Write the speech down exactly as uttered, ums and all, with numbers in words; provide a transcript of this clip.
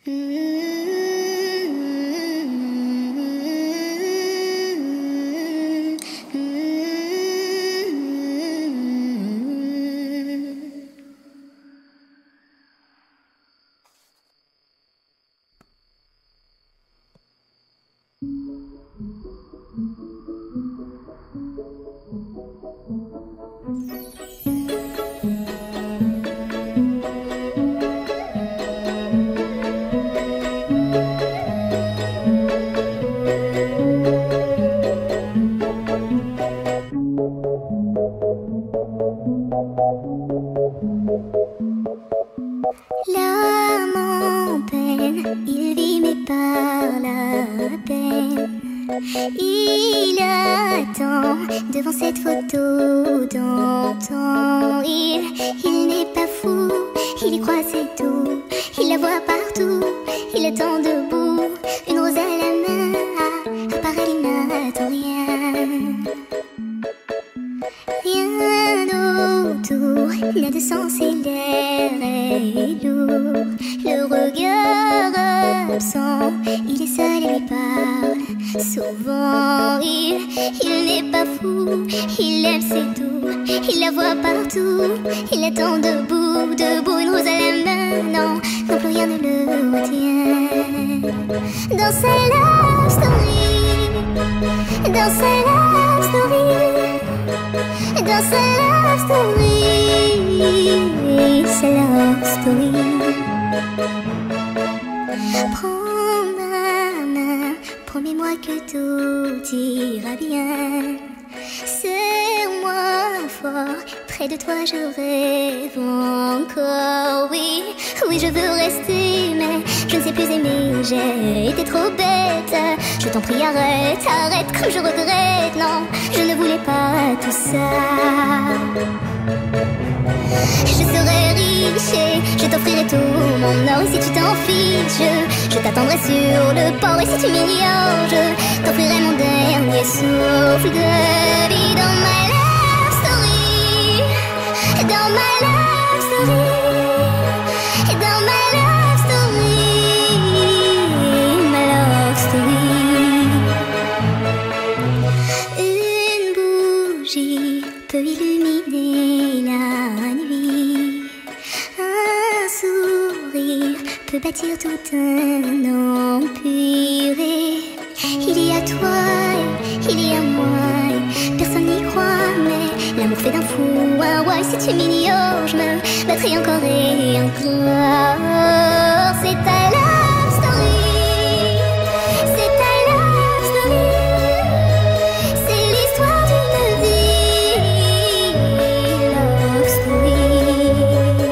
L'âme en peine, il vit mais par la peine. Il attend devant cette photo d'antan. Il, il n'est pas fou, il y croit c'est tout. Il la voit partout, il attend debout, une rose à la main. À, à part elle, il n'attend rien. Rien autour n'a de sens et l'air est lourd. Le regard absent, il est seul et lui parle. Souvent il, il n'est pas fou, il aime c'est tout. Il la voit partout, il attend debout, debout, une rose à la main. Non, non plus rien ne le retient. Dans sa love story, dans sa love story, dans sa love story, sa love story. Prends ma main, promets-moi que tout ira bien. Serre-moi fort, près de toi je rêve encore. Oui, oui je veux rester, mais je ne sais plus aimer. J'ai été trop bête, je t'en prie arrête, arrête comme je regrette. Non, je ne voulais pas tout ça. Je serai riche et je t'offrirai tout mon or. Et si tu t'en fiches, je, je t'attendrai sur le port. Et si tu m'ignores, je t'offrirai mon dernier souffle de vie. Dans ma love story, dans ma love story, dans ma love story, ma love story. Une bougie peut illuminer la nuit. Un sourire peut bâtir tout un empire. Il y a toi, il y a moi, personne n'y croit, mais l'amour fait d'un fou un roi. Et si tu m'ignores, je me battrai encore et encore. C'est ta love story, c'est ta love story, c'est l'histoire d'une vie. Love story.